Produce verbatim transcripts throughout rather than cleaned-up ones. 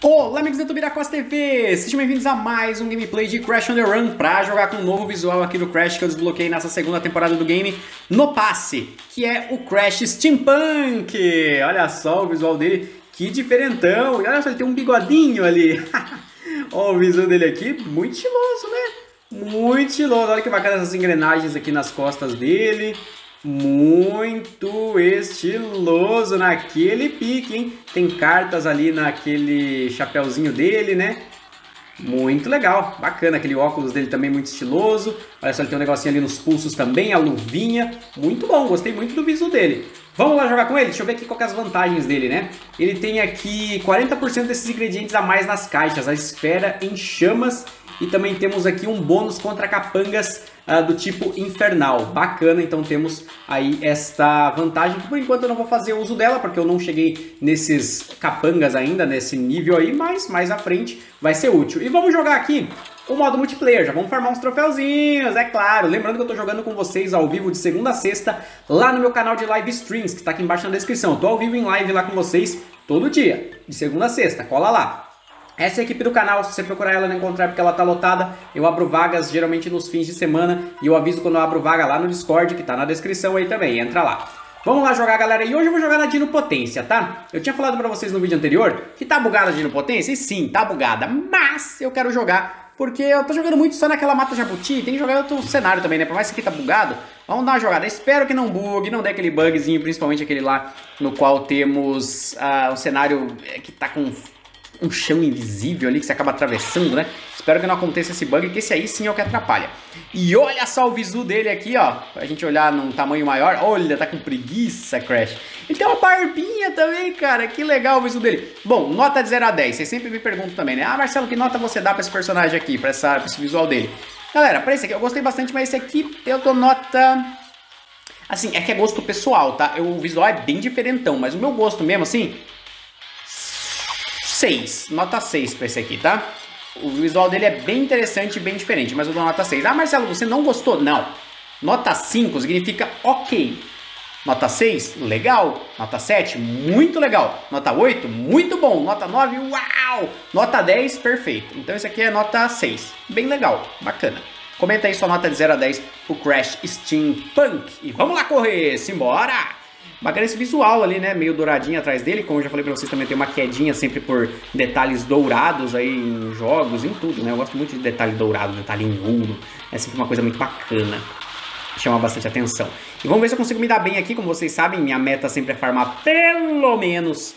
Olá amigos do YouTube da Costa T V, sejam bem-vindos a mais um gameplay de Crash on the Run pra jogar com um novo visual aqui do Crash que eu desbloqueei nessa segunda temporada do game no passe, que é o Crash Steampunk. Olha só o visual dele, que diferentão, e olha só, ele tem um bigodinho ali. Olha o visual dele aqui, muito estiloso, né? Muito estiloso, olha que bacana essas engrenagens aqui nas costas dele. Muito estiloso naquele pique, hein? Tem cartas ali naquele chapéuzinho dele, né? Muito legal, bacana. Aquele óculos dele também muito estiloso. Olha só, ele tem um negocinho ali nos pulsos também, a luvinha. Muito bom, gostei muito do visual dele. Vamos lá jogar com ele? Deixa eu ver aqui qual que é as vantagens dele, né? Ele tem aqui quarenta por cento desses ingredientes a mais nas caixas. A esfera em chamas. E também temos aqui um bônus contra capangas uh, do tipo infernal. Bacana, então temos aí esta vantagem, que por enquanto eu não vou fazer uso dela, porque eu não cheguei nesses capangas ainda, nesse nível aí, mas mais à frente vai ser útil. E vamos jogar aqui o modo multiplayer, já vamos farmar uns troféuzinhos, é claro. Lembrando que eu tô jogando com vocês ao vivo de segunda a sexta, lá no meu canal de live streams, que tá aqui embaixo na descrição. Eu tô ao vivo em live lá com vocês todo dia, de segunda a sexta, cola lá. Essa é a equipe do canal, se você procurar ela não encontrar porque ela tá lotada, eu abro vagas geralmente nos fins de semana e eu aviso quando eu abro vaga lá no Discord, que tá na descrição aí também, entra lá. Vamos lá jogar, galera, e hoje eu vou jogar na Dino Potência, tá? Eu tinha falado pra vocês no vídeo anterior que tá bugada a Dino Potência, e sim, tá bugada, mas eu quero jogar porque eu tô jogando muito só naquela mata jabuti, tem que jogar outro cenário também, né? Por mais que aqui tá bugado, vamos dar uma jogada. Espero que não bugue, não dê aquele bugzinho, principalmente aquele lá no qual temos uh, um cenário que tá com um chão invisível ali que você acaba atravessando, né? Espero que não aconteça esse bug, que esse aí sim é o que atrapalha. E olha só o visu dele aqui, ó. Pra gente olhar num tamanho maior. Olha, tá com preguiça, Crash. Ele tem uma barbinha também, cara. Que legal o visu dele. Bom, nota de zero a dez. Vocês sempre me perguntam também, né? Ah, Marcelo, que nota você dá pra esse personagem aqui? Pra, essa, pra esse visual dele? Galera, pra esse aqui eu gostei bastante, mas esse aqui eu dou nota... Assim, é que é gosto pessoal, tá? Eu, o visual é bem diferentão, mas o meu gosto mesmo, assim... seis, nota seis pra esse aqui, tá? O visual dele é bem interessante e bem diferente, mas eu dou nota seis. Ah, Marcelo, você não gostou? Não. Nota cinco significa ok. Nota seis, legal. Nota sete, muito legal. Nota oito, muito bom. Nota nove, uau! Nota dez, perfeito. Então esse aqui é nota seis. Bem legal, bacana. Comenta aí sua nota de zero a dez pro Crash Steampunk. E vamos lá correr, simbora! Bacana esse visual ali, né? Meio douradinho atrás dele. Como eu já falei pra vocês, também tem uma quedinha sempre por detalhes dourados aí em jogos, em tudo, né? Eu gosto muito de detalhe dourado, detalhe em ouro. É sempre uma coisa muito bacana. Chama bastante atenção. E vamos ver se eu consigo me dar bem aqui. Como vocês sabem, minha meta sempre é farmar pelo menos...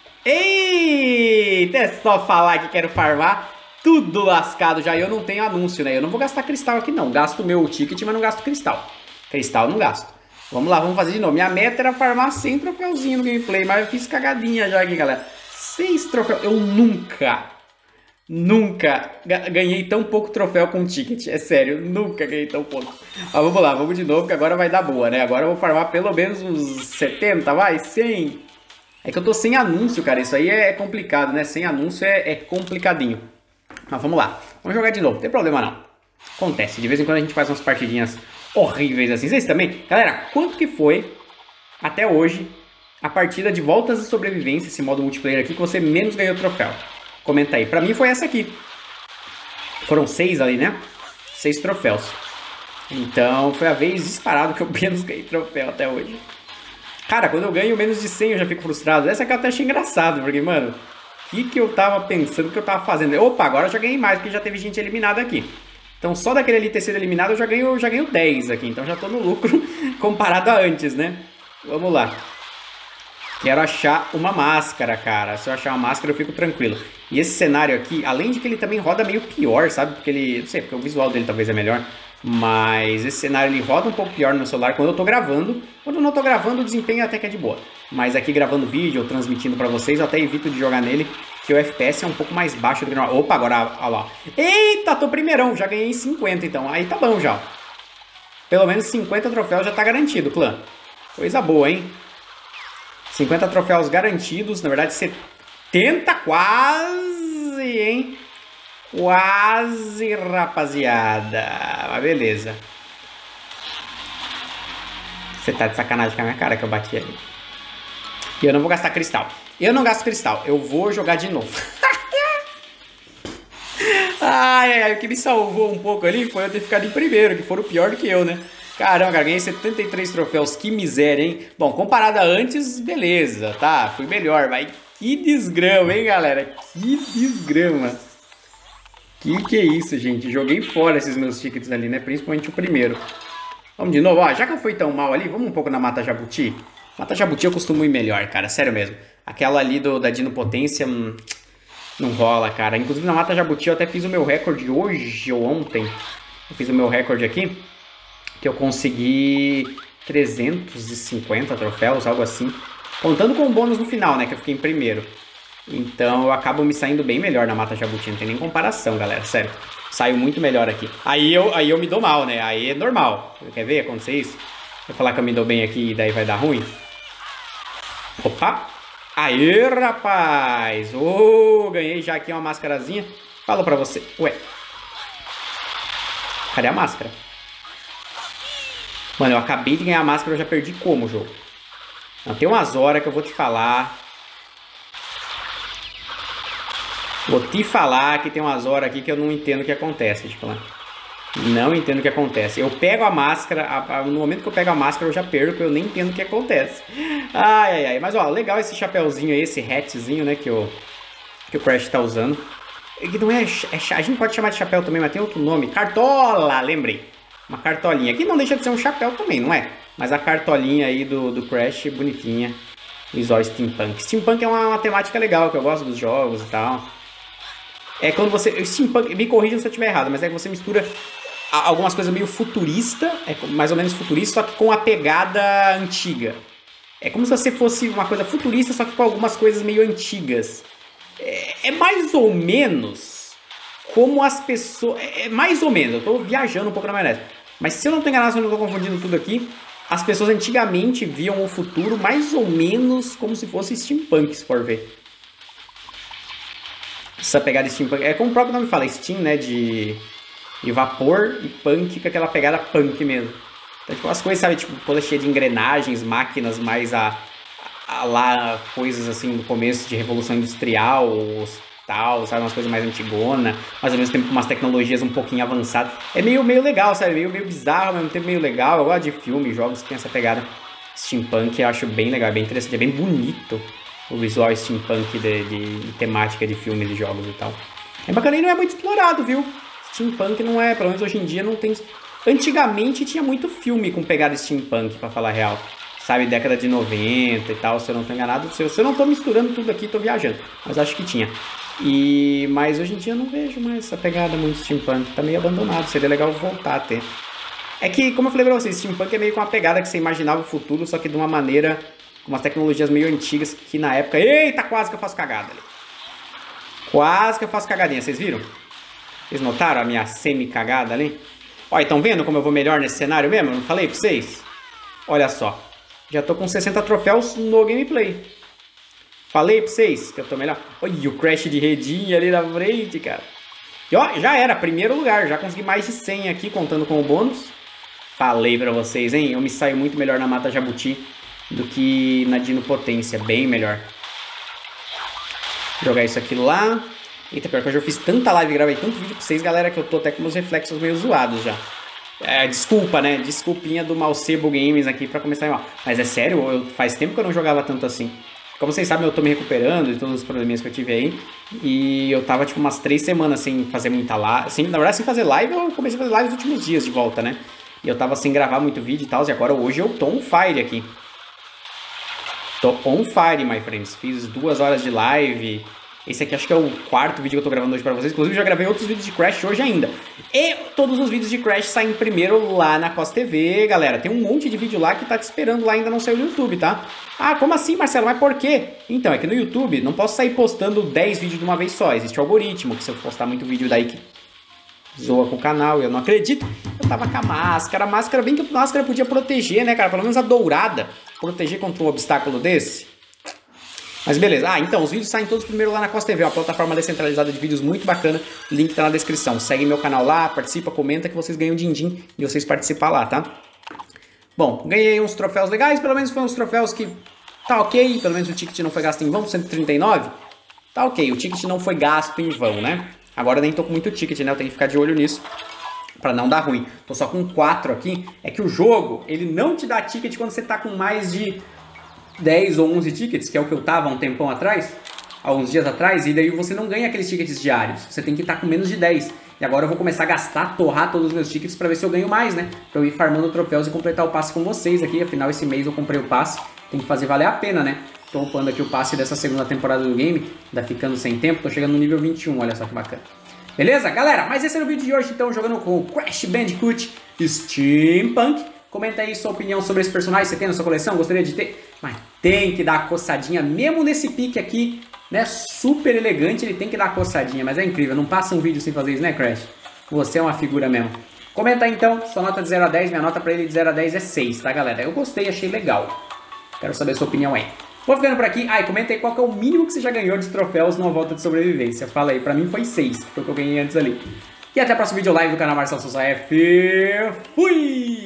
Eita! É só falar que quero farmar. Tudo lascado já. E eu não tenho anúncio, né? Eu não vou gastar cristal aqui, não. Gasto meu ticket, mas não gasto cristal. Cristal eu não gasto. Vamos lá, vamos fazer de novo. Minha meta era farmar cem troféuzinho no gameplay, mas eu fiz cagadinha já aqui, galera. seis troféus. Eu nunca, nunca ganhei tão pouco troféu com ticket. É sério, nunca ganhei tão pouco. Mas vamos lá, vamos de novo, que agora vai dar boa, né? Agora eu vou farmar pelo menos uns setenta, vai? cem. É que eu tô sem anúncio, cara. Isso aí é complicado, né? Sem anúncio é, é complicadinho. Mas vamos lá. Vamos jogar de novo, não tem problema não. Acontece, de vez em quando a gente faz umas partidinhas horríveis assim. Vocês também? Galera, quanto que foi até hoje a partida de voltas de sobrevivência, esse modo multiplayer aqui, que você menos ganhou troféu? Comenta aí. Pra mim foi essa aqui. Foram seis ali, né? Seis troféus. Então foi a vez disparado que eu menos ganhei troféu até hoje. Cara, quando eu ganho menos de cem eu já fico frustrado. Essa aqui eu até achei engraçado, porque, mano, o que que eu tava pensando, o que eu tava fazendo? Opa, agora eu já ganhei mais, porque já teve gente eliminada aqui. Então só daquele ali ter sido eliminado eu já ganho, eu já ganho dez aqui. Então já tô no lucro comparado a antes, né? Vamos lá. Quero achar uma máscara, cara. Se eu achar uma máscara eu fico tranquilo. E esse cenário aqui, além de que ele também roda meio pior, sabe? Porque ele... Não sei, porque o visual dele talvez é melhor. Mas esse cenário ele roda um pouco pior no meu celular quando eu tô gravando. Quando eu não tô gravando o desempenho até que é de boa. Mas aqui gravando vídeo ou transmitindo pra vocês eu até evito de jogar nele, que o F P S é um pouco mais baixo do que normal. Opa, agora, olha lá. Eita, tô primeirão, já ganhei cinquenta então. Aí tá bom já. Pelo menos cinquenta troféus já tá garantido, clã. Coisa boa, hein? cinquenta troféus garantidos, na verdade setenta quase, hein? Quase, rapaziada. Mas beleza. Você tá de sacanagem com a minha cara que eu bati ali. E eu não vou gastar cristal. Eu não gasto cristal, eu vou jogar de novo. Ai, ai, ai, o que me salvou um pouco ali foi eu ter ficado em primeiro, que foram pior do que eu, né? Caramba, cara, ganhei setenta e três troféus, que miséria, hein? Bom, comparado a antes, beleza, tá? Fui melhor, mas que desgrama, hein, galera? Que desgrama. Que que é isso, gente? Joguei fora esses meus tickets ali, né? Principalmente o primeiro. Vamos de novo, ó, já que eu fui tão mal ali, vamos um pouco na Mata Jabuti? Mata Jabuti eu costumo ir melhor, cara, sério mesmo. Aquela ali do, da Dino Potência, hum, não rola, cara. Inclusive na Mata Jabuti eu até fiz o meu recorde hoje ou ontem. Eu fiz o meu recorde aqui, que eu consegui trezentos e cinquenta troféus, algo assim. Contando com o bônus no final, né, que eu fiquei em primeiro. Então eu acabo me saindo bem melhor na Mata Jabuti, não tem nem comparação, galera, sério. Saiu muito melhor aqui. Aí eu, aí eu me dou mal, né, aí é normal. Quer ver acontecer isso? Vou falar que eu me dou bem aqui e daí vai dar ruim. Opa! Aê, rapaz! Ô, oh, ganhei já aqui uma máscarazinha. Falo pra você. Ué. Cadê a máscara? Mano, eu acabei de ganhar a máscara, eu já perdi como o jogo? Não, tem umas horas que eu vou te falar. Vou te falar que tem umas horas aqui que eu não entendo o que acontece, tipo, né? Não entendo o que acontece. Eu pego a máscara, a, a, no momento que eu pego a máscara eu já perco, porque eu nem entendo o que acontece. Ai, ai, ai. Mas, ó, legal esse chapéuzinho aí, esse hatzinho, né, que o, que o Crash tá usando. Que não é, é... A gente pode chamar de chapéu também, mas tem outro nome. Cartola, lembrei. Uma cartolinha. Que não deixa de ser um chapéu também, não é? Mas a cartolinha aí do, do Crash, bonitinha. Visual Steampunk. Steampunk é uma, uma temática legal, que eu gosto dos jogos e tal. É quando você... Steampunk, me corrija se eu estiver errado, mas é que você mistura algumas coisas meio futurista, é mais ou menos futurista, só que com a pegada antiga. É como se você fosse uma coisa futurista, só que com algumas coisas meio antigas. É, é mais ou menos como as pessoas... É mais ou menos, eu tô viajando um pouco na maionese. Mas se eu não tô enganado, se eu não tô confundindo tudo aqui, as pessoas antigamente viam o futuro mais ou menos como se fosse steampunk, se for ver. Essa pegada steampunk... É como o próprio nome fala, steam, né, de... E vapor e punk com aquela pegada punk mesmo. Então, tipo, as coisas, sabe, tipo, toda cheia de engrenagens, máquinas, mais a, a, a lá, coisas assim do começo de Revolução Industrial, tal, sabe, umas coisas mais antigona, mas ao mesmo tempo com umas tecnologias um pouquinho avançadas. É meio, meio legal, sabe, meio, meio bizarro, ao mesmo tempo meio legal. Eu gosto de filmes, jogos que tem essa pegada steampunk, eu acho bem legal, bem interessante, é bem bonito o visual steampunk de, de, de temática de filmes, de jogos e tal. É bacana e não é muito explorado, viu? Steampunk não é, pelo menos hoje em dia não tem... Antigamente tinha muito filme com pegada steampunk, pra falar a real. Sabe, década de noventa e tal, se eu não tô enganado. Se eu, se eu não tô misturando tudo aqui, tô viajando. Mas acho que tinha. E... Mas hoje em dia eu não vejo mais essa pegada muito steampunk. Tá meio abandonado, seria legal voltar a ter. É que, como eu falei pra vocês, steampunk é meio com uma pegada que você imaginava o futuro, só que de uma maneira... Com umas tecnologias meio antigas que na época... Eita, quase que eu faço cagada ali. Quase que eu faço cagadinha, vocês viram? Vocês notaram a minha semi-cagada ali? Olha, estão vendo como eu vou melhor nesse cenário mesmo? Eu não falei pra vocês? Olha só. Já tô com sessenta troféus no gameplay. Falei pra vocês que eu tô melhor. Olha o Crash de redinha ali na frente, cara. E ó, já era, primeiro lugar. Já consegui mais de cem aqui, contando com o bônus. Falei pra vocês, hein? Eu me saio muito melhor na Mata Jabuti do que na Dino Potência. Bem melhor. Vou jogar isso aqui lá. Eita, pior que eu já fiz tanta live e gravei tanto vídeo pra vocês, galera, que eu tô até com meus reflexos meio zoados já. É, desculpa, né? Desculpinha do Malcebo Games aqui pra começar mal. Mas é sério, eu, faz tempo que eu não jogava tanto assim. Como vocês sabem, eu tô me recuperando de todos os probleminhas que eu tive aí. E eu tava, tipo, umas três semanas sem fazer muita live. Sem, na verdade, sem fazer live, eu comecei a fazer live nos últimos dias de volta, né? E eu tava sem gravar muito vídeo e tal. E agora, hoje, eu tô on fire aqui. Tô on fire, my friends. Fiz duas horas de live... Esse aqui acho que é o quarto vídeo que eu tô gravando hoje pra vocês. Inclusive, já gravei outros vídeos de Crash hoje ainda. E todos os vídeos de Crash saem primeiro lá na Cos T V, galera. Tem um monte de vídeo lá que tá te esperando lá, ainda não saiu no YouTube, tá? Ah, como assim, Marcelo? Mas por quê? Então, é que no YouTube não posso sair postando dez vídeos de uma vez só. Existe o algoritmo, que se eu postar muito vídeo daí que zoa com o canal, eu não acredito. Eu tava com a máscara. A máscara, bem que a máscara podia proteger, né, cara? Pelo menos a dourada. Proteger contra um obstáculo desse. Mas beleza, ah, então, os vídeos saem todos primeiro lá na Cos T V, uma plataforma descentralizada de vídeos muito bacana, o link tá na descrição. Segue meu canal lá, participa, comenta que vocês ganham din-din e vocês participam lá, tá? Bom, ganhei uns troféus legais, pelo menos foi uns troféus que tá ok, pelo menos o ticket não foi gasto em vão, cento e trinta e nove. Tá ok, o ticket não foi gasto em vão, né? Agora eu nem tô com muito ticket, né? Eu tenho que ficar de olho nisso pra não dar ruim. Tô só com quatro aqui. É que o jogo, ele não te dá ticket quando você tá com mais de dez ou onze tickets, que é o que eu tava há um tempão atrás, há uns dias atrás, e daí você não ganha aqueles tickets diários. Você tem que estar com menos de dez. E agora eu vou começar a gastar, torrar todos os meus tickets pra ver se eu ganho mais, né? Pra eu ir farmando troféus e completar o passe com vocês aqui. Afinal, esse mês eu comprei o passe. Tem que fazer valer a pena, né? Tô upando aqui o passe dessa segunda temporada do game. Ainda ficando sem tempo. Tô chegando no nível vinte e um, olha só que bacana. Beleza, galera? Mas esse era o vídeo de hoje, então, jogando com o Crash Bandicoot Steampunk. Comenta aí sua opinião sobre esse personagem. Você tem na sua coleção? Gostaria de ter? Mas tem que dar a coçadinha, mesmo nesse pique aqui, né? Super elegante, ele tem que dar a coçadinha. Mas é incrível, não passa um vídeo sem fazer isso, né, Crash? Você é uma figura mesmo. Comenta aí, então, sua nota de zero a dez. Minha nota pra ele de zero a dez é seis, tá, galera? Eu gostei, achei legal. Quero saber a sua opinião aí. Vou ficando por aqui. Ah, e comenta aí qual que é o mínimo que você já ganhou de troféus numa volta de sobrevivência. Fala aí, pra mim foi seis, que foi o que eu ganhei antes ali. E até o próximo vídeo live do canal Marcelo Souza F. Fui!